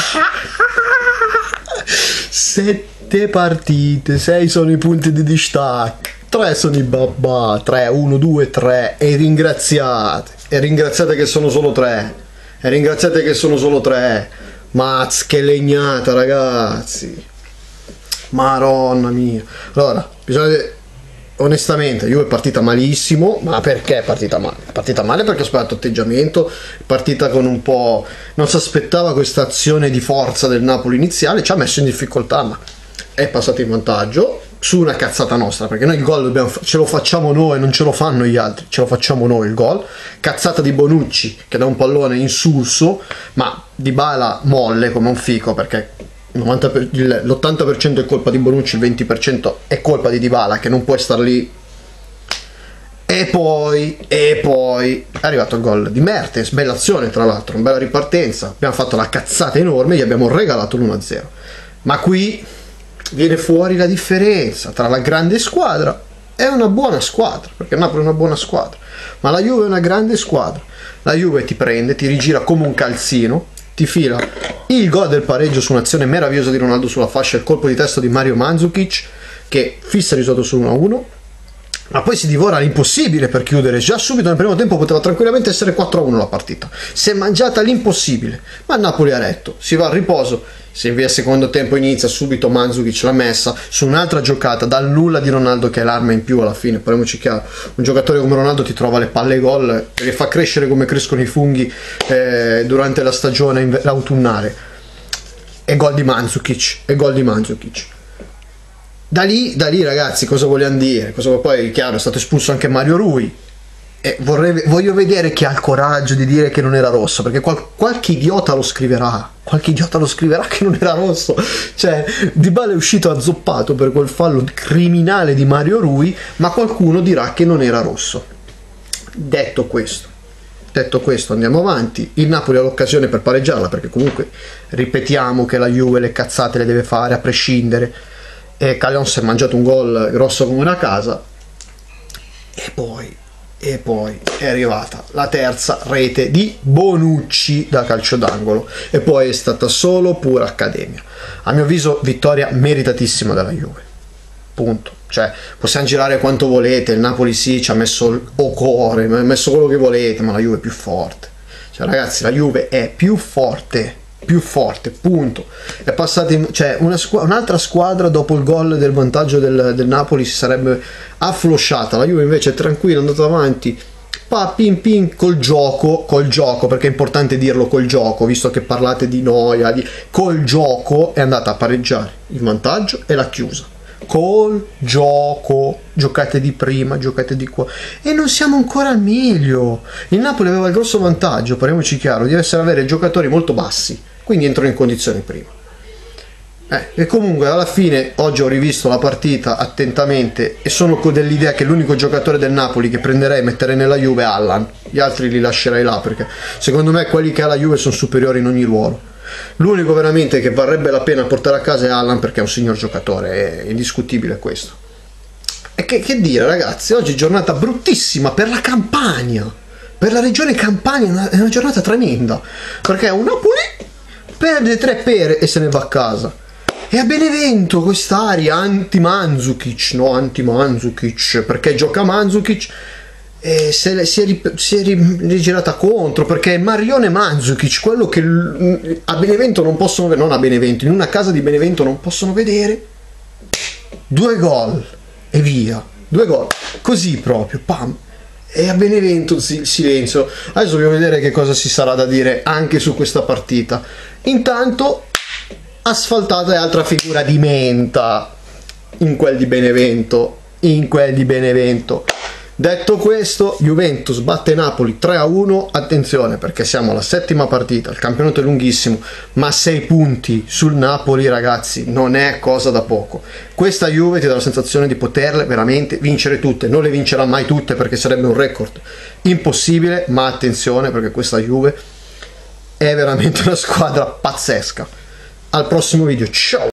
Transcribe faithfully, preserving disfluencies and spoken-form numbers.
Sette partite, sei sono i punti di distacco, tre sono i babà, tre, uno, due, tre, e ringraziate, e ringraziate che sono solo tre, e ringraziate che sono solo tre, mazz che legnata ragazzi, maronna mia. Allora, bisogna dire, onestamente, Juve è partita malissimo, ma perché è partita male? È partita male perché ha sbagliato atteggiamento, è partita con un po'... non si aspettava questa azione di forza del Napoli iniziale, ci ha messo in difficoltà, ma è passato in vantaggio su una cazzata nostra, perché noi il gol dobbiamo, ce lo facciamo noi, non ce lo fanno gli altri, ce lo facciamo noi il gol. Cazzata di Bonucci che dà un pallone insulso, ma Dybala molle come un fico, perché l'ottanta per cento è colpa di Bonucci, il venti per cento è colpa di Dybala che non può star lì. E poi, e poi è arrivato il gol di Mertens, bella azione tra l'altro, una bella ripartenza, abbiamo fatto la cazzata enorme, gli abbiamo regalato l'uno a zero. Ma qui viene fuori la differenza tra la grande squadra e una buona squadra, perché il Napoli è una buona squadra, ma la Juve è una grande squadra. La Juve ti prende, ti rigira come un calzino, ti fila il gol del pareggio su un'azione meravigliosa di Ronaldo sulla fascia, il colpo di testa di Mario Mandzukic che fissa il risultato su uno a uno, ma poi si divora l'impossibile per chiudere. Già subito nel primo tempo poteva tranquillamente essere quattro a uno la partita, si è mangiata l'impossibile, ma il Napoli ha retto, si va al riposo, se via il secondo tempo inizia subito Mandzukic l'ha messa su un'altra giocata dal nulla di Ronaldo, che è l'arma in più alla fine. Parliamoci chiaro, un giocatore come Ronaldo ti trova le palle gol e le fa crescere come crescono i funghi eh, durante la stagione autunnale. E gol di Mandzukic, e gol di Mandzukic. Da lì, da lì ragazzi, cosa vogliamo dire? Cosa, poi chiaro, è stato espulso anche Mario Rui, e vorrei, voglio vedere chi ha il coraggio di dire che non era rosso, perché qual, qualche idiota lo scriverà, qualche idiota lo scriverà che non era rosso. Cioè, Dybala è uscito azzoppato per quel fallo criminale di Mario Rui, ma qualcuno dirà che non era rosso. Detto questo, detto questo andiamo avanti. Il Napoli ha l'occasione per pareggiarla, perché comunque ripetiamo che la Juve le cazzate le deve fare a prescindere, e Callon si è mangiato un gol grosso come una casa, e poi e poi è arrivata la terza rete di Bonucci da calcio d'angolo, e poi è stata solo pura accademia. A mio avviso vittoria meritatissima della Juve, punto. Cioè, possiamo girare quanto volete, il Napoli sì ci ha messo il cuore, ha messo quello che volete, ma la Juve è più forte. Cioè ragazzi, la Juve è più forte, più forte, punto. È passata in, cioè una squ- un'altra squadra dopo il gol del vantaggio del, del Napoli si sarebbe afflosciata. La Juve invece è tranquilla, è andata avanti, pa, pin pin, col gioco, col gioco, perché è importante dirlo, col gioco, visto che parlate di noia, di, col gioco è andata a pareggiare il vantaggio e l'ha chiusa. Col gioco, giocate di prima, giocate di qua, e non siamo ancora al meglio. Il Napoli aveva il grosso vantaggio, parliamoci chiaro, di essere avere giocatori molto bassi, quindi entrò in condizioni prima. Eh, e comunque alla fine oggi ho rivisto la partita attentamente e sono dell'idea che l'unico giocatore del Napoli che prenderei e metterei nella Juve è Allan, gli altri li lascerei là, perché secondo me quelli che ha la Juve sono superiori in ogni ruolo. L'unico veramente che varrebbe la pena portare a casa è Allan, perché è un signor giocatore, è indiscutibile questo. E che, che dire ragazzi, oggi giornata bruttissima per la Campania, per la regione Campania, è una, è una giornata tremenda, perché un Napoli perde tre pere e se ne va a casa, e a Benevento quest'aria anti-Mandzukic, no anti-Mandzukic, perché gioca Mandzukic, e se si è, si è rigirata contro, perché è Marione Mandzukic, quello che a Benevento non possono vedere, non a Benevento, in una casa di Benevento non possono vedere. Due gol e via, due gol così proprio, pam, e a Benevento il silenzio. Adesso voglio vedere che cosa si sarà da dire anche su questa partita. Intanto asfaltata è altra figura di menta in quel di Benevento, in quel di Benevento. Detto questo, Juventus batte Napoli tre a uno, attenzione perché siamo alla settima partita, il campionato è lunghissimo, ma sei punti sul Napoli ragazzi non è cosa da poco. Questa Juve ti dà la sensazione di poterle veramente vincere tutte, non le vincerà mai tutte perché sarebbe un record impossibile, ma attenzione perché questa Juve è veramente una squadra pazzesca. Al prossimo video, ciao!